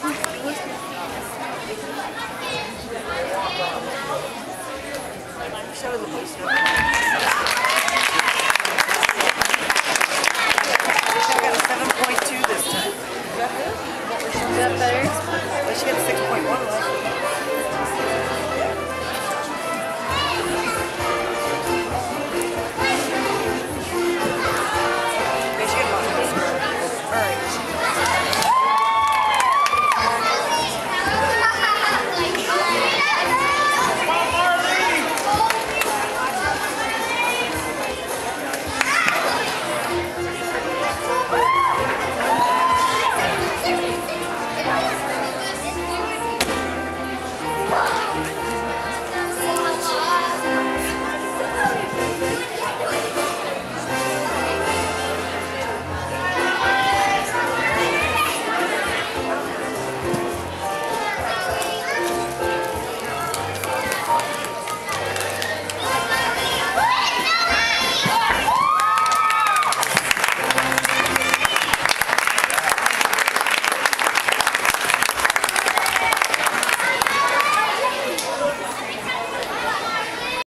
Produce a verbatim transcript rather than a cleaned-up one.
Show the poster. She got a seven point two this time. Is that good? Is that better? Well, she got a six point one last week. Okay, she got a bunch. All right. Yeah.